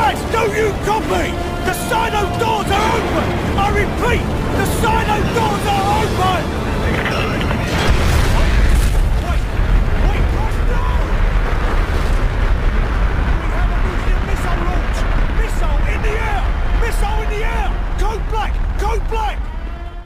Guys, do you copy? The silo doors are open! I repeat, the silo doors are open!